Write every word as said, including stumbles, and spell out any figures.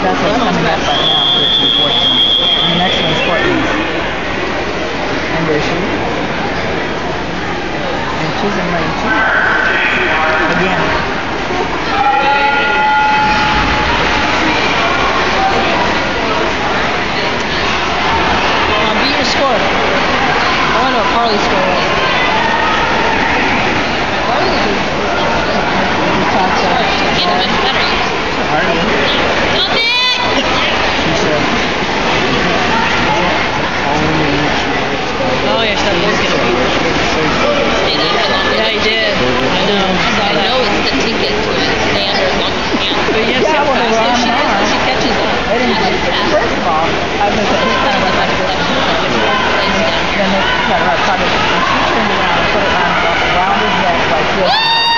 That's what's coming up right now, thirteen, fourteen. And the next one's fourteen. And there she is. And she's in lane two. Again. Now beat your score. I wonder what Carly's score is. Carly's is getting much better. Stop it! She said. Oh, yeah, stuff is gonna be. Yeah, he did. I know. I know it's the ticket to stand or as long as you can. But you have to Yeah, how well, they fast were is on she? hard. She catches up. They didn't do it. First of all, I was going to say, he kind of went like this. Then they kind of like, she turned around and put it around, around his neck like this.